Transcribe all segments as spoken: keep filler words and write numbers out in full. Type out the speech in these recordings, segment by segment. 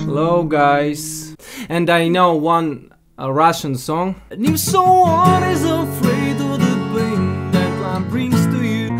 Hello guys, and I know one a Russian song. And if someone is afraid of the pain that life brings to you,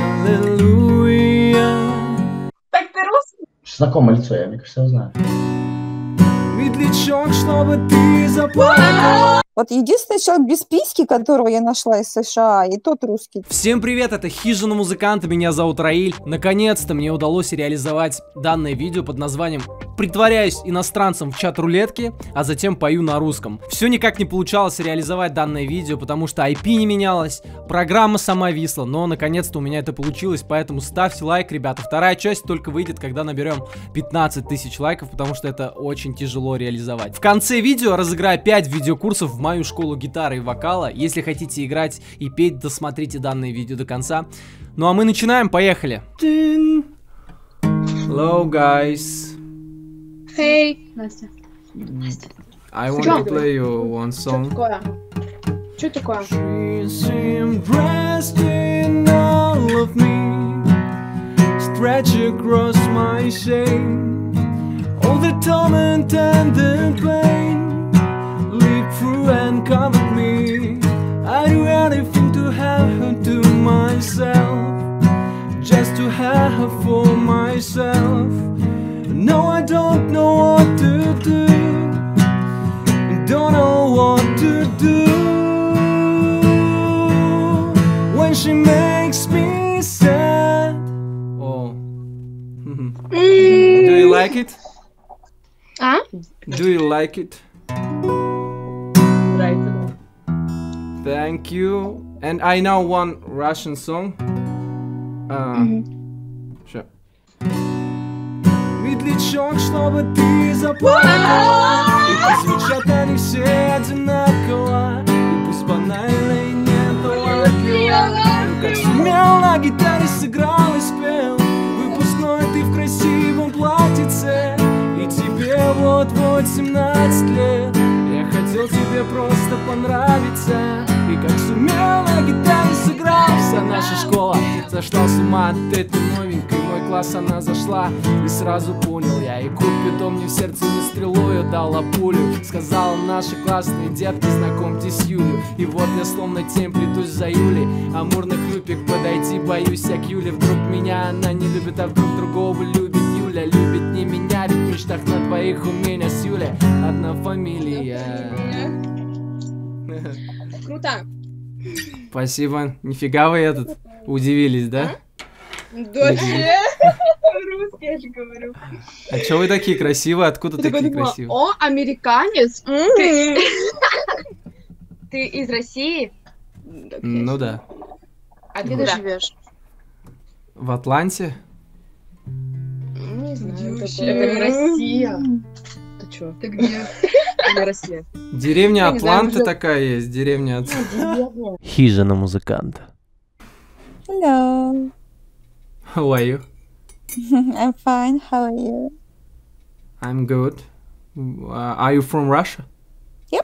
hallelujah. Так ты русский? Знакомое лицо, я, мне кажется, его знаю. Медлячок, чтобы ты заплакал. Вот единственный человек без письки, которого я нашла из США, и тот русский. Всем привет, это Хижина Музыканта, меня зовут Раиль. Наконец-то мне удалось реализовать данное видео под названием «Притворяюсь иностранцем в чат-рулетке, а затем пою на русском». Все никак не получалось реализовать данное видео, потому что ай пи не менялась, программа сама висла, но наконец-то у меня это получилось, поэтому ставьте лайк, ребята. Вторая часть только выйдет, когда наберем пятнадцать тысяч лайков, потому что это очень тяжело реализовать. В конце видео разыграю пять видеокурсов в мою школу гитары и вокала. Если хотите играть и петь, досмотрите данное видео до конца. Ну а мы начинаем, поехали. Hello guys. Hey, Настя. Настя. I want to play you one Что song. такое? Что такое? She's embraced in all of me, stretch across my shame, all the torment and the pain, leap through and covered me. I do anything to have her to myself, just to have her for myself. No, I don't know what to do, don't know what to do when she makes me sad. Oh. Do you like it? А? Do you like it? Нравится. Thank you. And I know one Russian song. Uh, sure. Медлячок, чтобы ты заплакала, и пусть звучат они все одинаково, и пусть банально и не талантливо, но как сумел на гитаре сыграл и спел. Выпускной ты в красивом платьице, и тебе вот-вот семнадцать лет. Я хотел тебе просто понравиться, и как сумел на гитаре сыграл. Вся наша школа зашла с ума от этой новенькой, мой класс она зашла, и сразу понял я, и Купидон мне в сердце не стрелою дала пулю. Сказала наши классные детки, знакомьтесь с Юлей. И вот я словно тень плетусь за Юлей, амурных юпик подойти боюсь я к Юле. Вдруг меня она не любит, а вдруг другого любит. Юля любит не меня, ведь в мечтах на двоих у меня с Юлей одна фамилия. Круто. Спасибо. Нифига вы этот удивились, да? Вообще. Русский, я же говорю. А чё вы такие красивые? Откуда Я такие такая думала, красивые? о, американец. Ты Ты из России? Ну да. А ты где живешь? В Атланте? Не знаю. Это не Россия. Ты чё? Ты где? Это Россия. Деревня Я не знаю, Атланта может- такая есть, деревня от... Хижина Музыканта. Hello. How are you? I'm fine. How are you? I'm good. Uh, are you from Russia? Yep.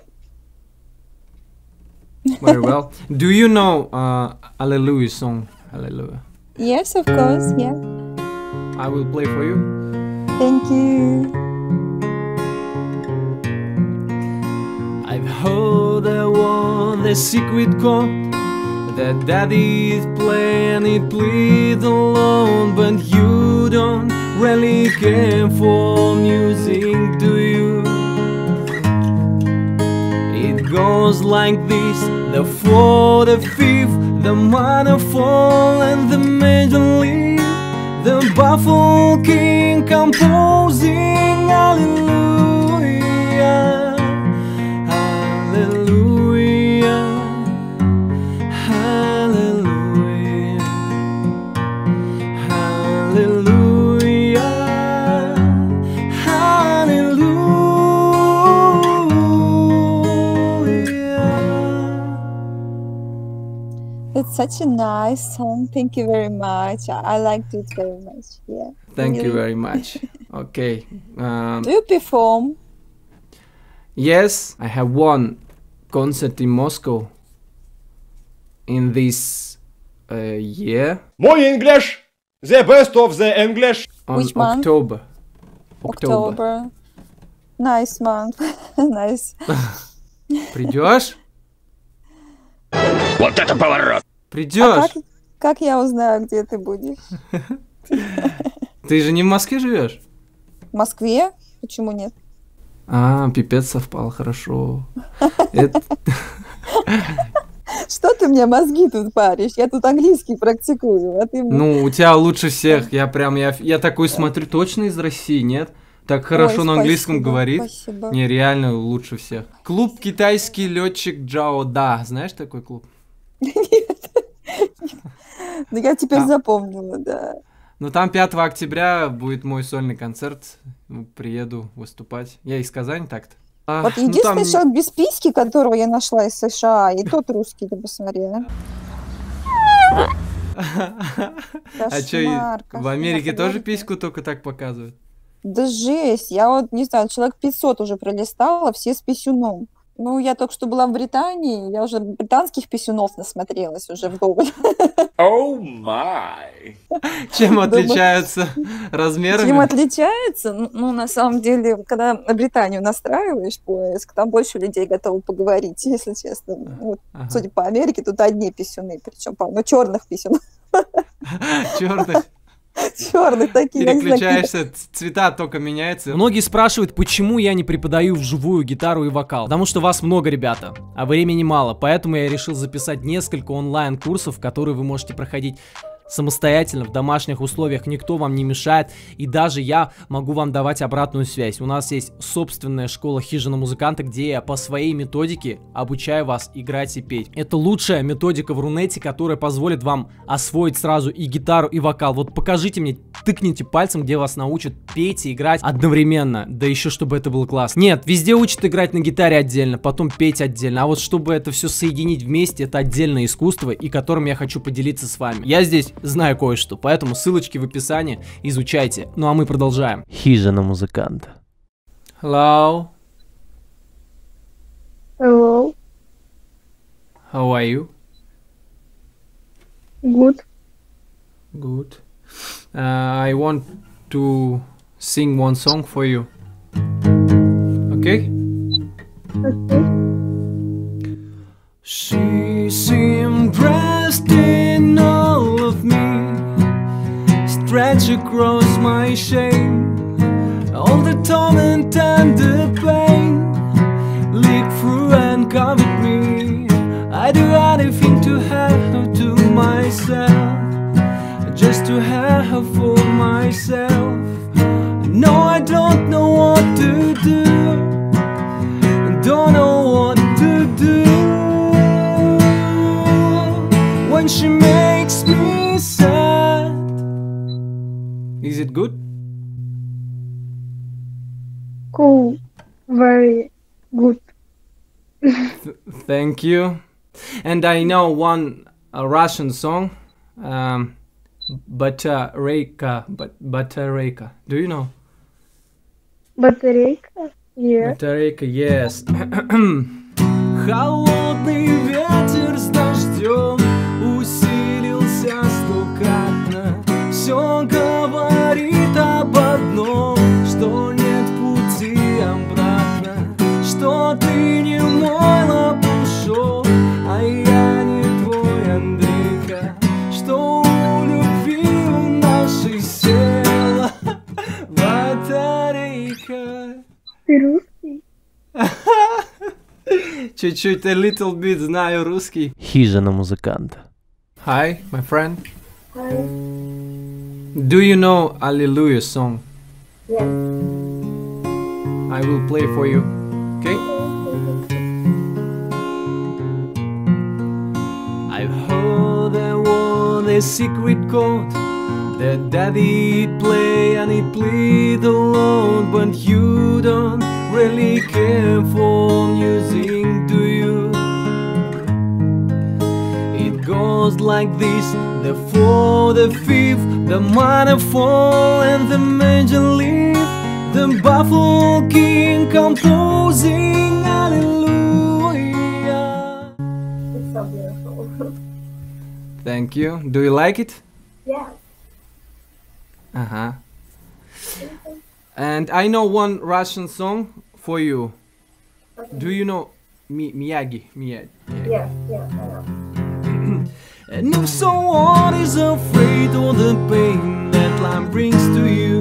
Very well. Do you know uh, Hallelujah song? Hallelujah. Yes, of course. Yeah. I will play for you. Thank you. I've heard there was a secret chord that daddy is playing it please alone, but you don't really care for music, do you? It goes like this: the fourth, the fifth, the minor fall and the major lead, the baffled king composing hallelujah. It's such a nice song. Thank you very much. I, I liked it very much. Yeah. Thank you Really. very much. Okay. Um, Do you perform? yes, I have one concert in Moscow in this uh, year More English, the best of the English. on Which month? October. October. Nice, man. Nice. Придешь? Вот это поворот! Придешь? А как, как я узнаю, где ты будешь? Ты же не в Москве живешь? В Москве? Почему нет? А, пипец совпал, хорошо. Это... Что ты мне мозги тут паришь? Я тут английский практикую, а ты... Ну, у тебя лучше всех. Я прям, я, я такой смотрю, точно из России, нет? Так хорошо Ой, на английском спасибо, говорит. Спасибо. Не, реально лучше всех. Клуб «Китайский летчик Джао Да». Знаешь такой клуб? Нет. Ну, я теперь А. запомнила, да. Ну, там пятого октября будет мой сольный концерт. Приеду выступать. Я из Казани так-то. А, Вот ну, единственный там... человек без письки, которого я нашла из США, и тот русский, ты посмотри, а. А что, Кошмар, в Америке кошмар. тоже письку только так показывают? Да жесть, я вот, не знаю, человек пятьсот уже пролистала, все с писюном. Ну, я только что была в Британии, я уже британских писюнов насмотрелась уже вдоволь. Оу май! Чем отличаются размерами? Чем отличается? Ну, ну, на самом деле, когда на Британию настраиваешь поиск, там больше людей готовы поговорить, если честно. Вот, Ага. судя по Америке, тут одни писюны, причем, ну, черных писюнов. Черных. Черных такие, я не знаю, какие- Переключаешься, ц- цвета только меняются. Многие спрашивают, почему я не преподаю вживую гитару и вокал. Потому что вас много, ребята, а времени мало. Поэтому я решил записать несколько онлайн-курсов, которые вы можете проходить самостоятельно, в домашних условиях, никто вам не мешает, и даже я могу вам давать обратную связь. У нас есть собственная школа Хижина Музыканта, где я по своей методике обучаю вас играть и петь. Это лучшая методика в Рунете, которая позволит вам освоить сразу и гитару, и вокал. Вот покажите мне, тыкните пальцем, где вас научат петь и играть одновременно, да еще чтобы это было классно. Нет, везде учат играть на гитаре отдельно, потом петь отдельно, а вот чтобы это все соединить вместе, это отдельное искусство, и которым я хочу поделиться с вами. Я здесь знаю кое-что, поэтому ссылочки в описании, изучайте. Ну а мы продолжаем. Хижина музыканта. Hello, Hello. how are you? Good. Good. Uh, I want to sing one song for you. Okay? Okay. She seemed dressed in all of me, stretch across my shame, all the torment and the pain, leak through and covered me. I do anything to have her to myself, just to have her for myself. No, I don't know what to do, don't know what to do. When she makes me sad. Is it good? Cool. Very good. Th- thank you. And I know one uh, Russian song, um, Batareyka, but Batareyka. Do you know? Батарейка? Yeah. Batareyka, yes. Холодный ветер с дождем усилился стократно. Все говорит об одном, что нет пути обратно, что ты не мой лопушок, а я не твой Андрейка, что у любви у нашей села батарейка. Ты русский? Чуть-чуть, a little bit знаю русский. Хижина музыканта. Hi, my friend. Do you know Hallelujah song? Yeah. I will play for you. Okay? I've heard there was a secret chord that Daddy'd play and he'd plead the Lord, but you don't really care for music, do you? It goes like this: the fourth, the fifth, the minor fall, and the major leaf. The baffled king composing hallelujah. It's so beautiful. Thank you. Do you like it? Yeah. Uh-huh. And I know one Russian song for you. Do you know Mi Miyagi? Miyagi. Yeah, yeah, I know. And if someone is afraid of the pain that life brings to you,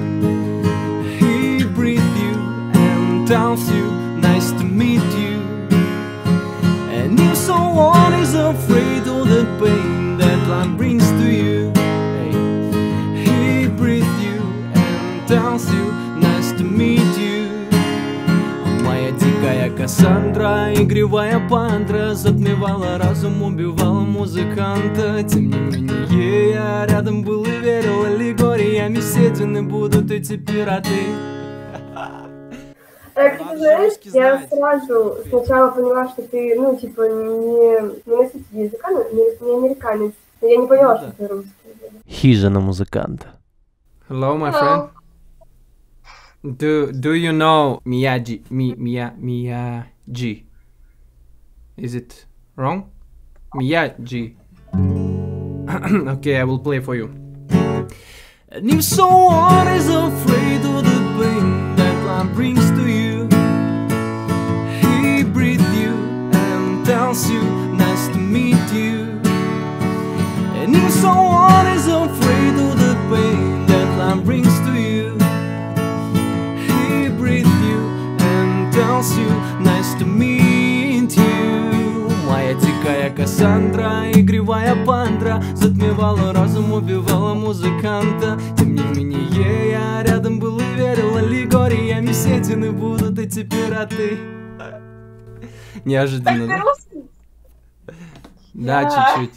he breathes you and tells you, nice to meet you. And if someone is afraid of the pain that life brings to you, hey, he breathes you and tells you, nice to meet you. Моя дикая Кассандра, игривая пандра, затмевала разум, убивала музыканта. Тем не менее я рядом был и верил, аллегориями седины будут эти пираты. Так, ты знаешь, я сразу сначала поняла, что ты, ну, типа, не, не носитель языка, не, не американец. Но я не поняла, что ты русский. Хижина музыканта. Hello, my friend. Do Do you know Miyagi? Mi Miya Miyagi? Is it wrong? Miyagi. Okay, I will play for you. And if someone is afraid of the pain that life brings to you, he breathes you and tells you, nice to meet you. And if someone is afraid of the pain that life brings to you, he breathes you and tells you, nice to meet you. Моя дикая Кассандра, игривая пандра, затмевала разум, убивала музыканта. Тем не менее я рядом был и верил, аллегориями седины будут эти пираты. Неожиданно, да? Да, чуть-чуть.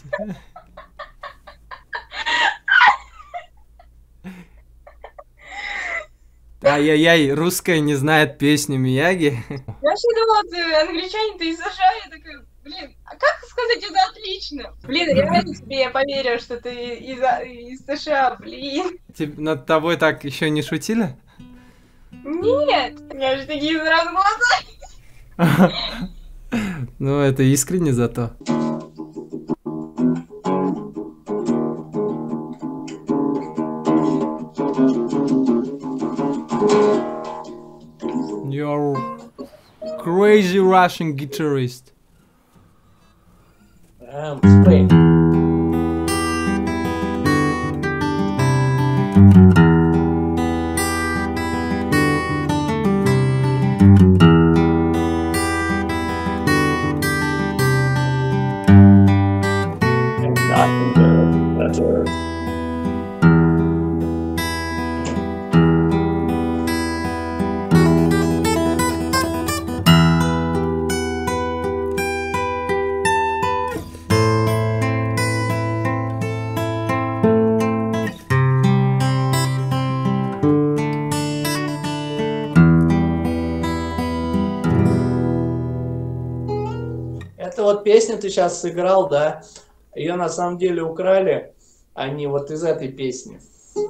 Ай-яй-яй, русская не знает песню Мияги. Я вообще думала, ты англичанин, ты из США, я такая, блин, а как сказать это отлично? Блин, реально тебе я поверила, что ты из, из США, блин. Теб, над тобой так еще не шутили? Нет, у меня же такие сразу глаза. Ну, это искренне зато. You're crazy Russian guitarist. Um, Spain. Это вот песню ты сейчас сыграл, да? Ее на самом деле украли, они вот из этой песни.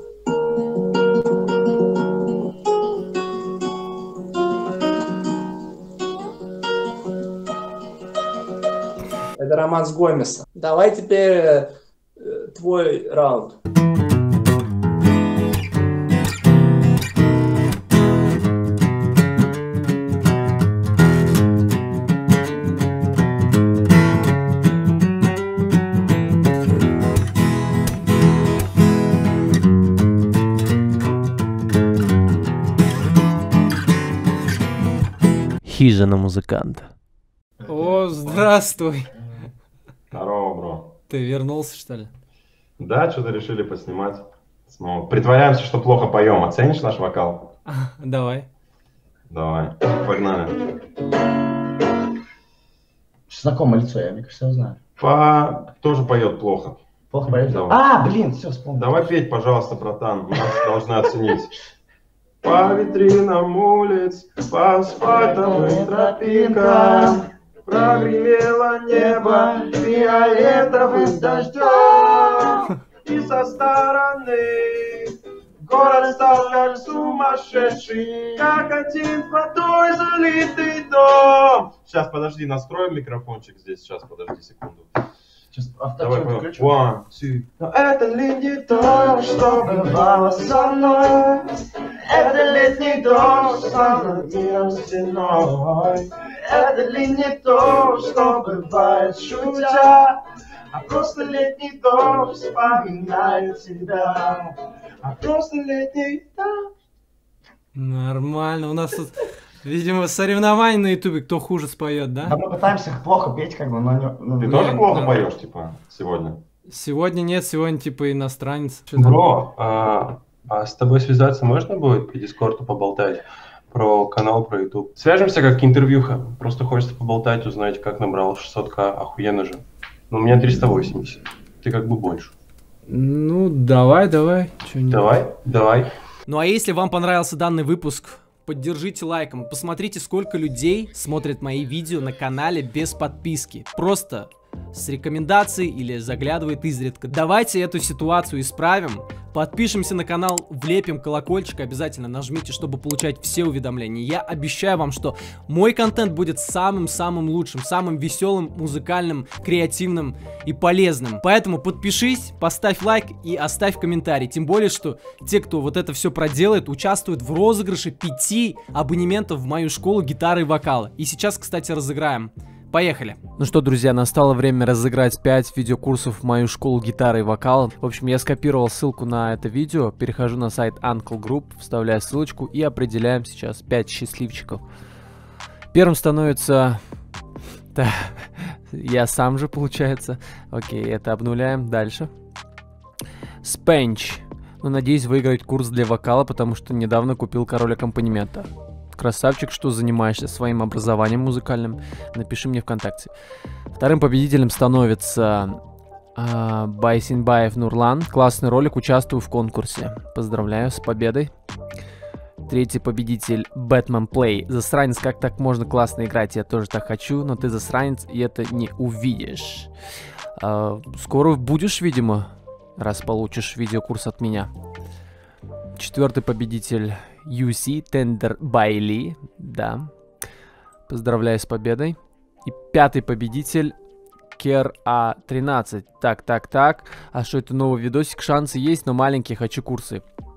Это роман с Гомеса. Давай теперь э, твой раунд. Хижина музыканта. О, здравствуй. Здорово, бро. Ты вернулся, что ли? Да, что-то решили поснимать. Снова. Притворяемся, что плохо поем. Оценишь наш вокал? Давай. Давай. Погнали. Знакомое лицо, я, мне кажется, его знаю. По... Тоже поет плохо. Плохо поет? Давай. А, блин, все, вспомнил. Давай петь, пожалуйста, братан. Нас должны оценить. По витринам улиц, по асфальтовым тропинкам прогремело небо фиолетовым дождем. И со стороны город стал как сумасшедший, как один водой залитый дом. Сейчас, подожди, настроим микрофончик здесь. Сейчас, подожди секунду. Сейчас Давай, автотюн понял. включу. One, two. Но это ли не то, что бывало со мной? Это летний дождь со мной стеной. Это ли не то, что бывает шутя? А просто летний дождь вспоминает тебя. А просто летний дождь. Нормально, у нас тут, видимо, соревнования на ютубе, кто хуже споет, Да да? мы пытаемся их плохо петь, как бы, но не... ну, Ты не- тоже плохо да. поешь, типа, сегодня? Сегодня нет, сегодня типа иностранец. Чё там? Бро, а, а с тобой связаться можно будет по Дискорду поболтать про канал, про YouTube? Свяжемся как интервьюха. Просто хочется поболтать, узнать, как набрал шестьсот ка. Охуенно же. Но у меня триста восемьдесят. Ты как бы больше. Ну, давай, давай. Чё не- Давай, давай. Ну а если вам понравился данный выпуск, поддержите лайком. Посмотрите, сколько людей смотрят мои видео на канале без подписки. Просто с рекомендацией или заглядывает изредка. Давайте эту ситуацию исправим. Подпишемся на канал, влепим колокольчик, обязательно нажмите, чтобы получать все уведомления. Я обещаю вам, что мой контент будет самым-самым лучшим, самым веселым, музыкальным, креативным и полезным. Поэтому подпишись, поставь лайк и оставь комментарий. Тем более, что те, кто вот это все проделает, участвуют в розыгрыше пяти абонементов в мою школу гитары и вокала. И сейчас, кстати, разыграем. Поехали! Ну что, друзья, настало время разыграть пять видеокурсов в мою школу гитары и вокала. В общем, я скопировал ссылку на это видео, перехожу на сайт Uncle Group, вставляю ссылочку и определяем сейчас пять счастливчиков. Первым становится... Да, я сам же, получается. Окей, это обнуляем. Дальше. Спенч. Ну, надеюсь выиграть курс для вокала, потому что недавно купил король аккомпанемента. Красавчик, что занимаешься своим образованием музыкальным, напиши мне ВКонтакте. Вторым победителем становится э, Байсинбаев Нурлан. Классный ролик, участвую в конкурсе. Поздравляю с победой. Третий победитель Бэтмен Плей. Засранец, как так можно классно играть? Я тоже так хочу, но ты засранец, и это не увидишь. Э, скоро будешь, видимо, раз получишь видеокурс от меня. Четвертый победитель ю си Тендер Байли. Да. Поздравляю с победой. И пятый победитель Кер А тринадцать. Так, так, так. А что это новый видосик? Шансы есть, но маленькие. Хочу курсы.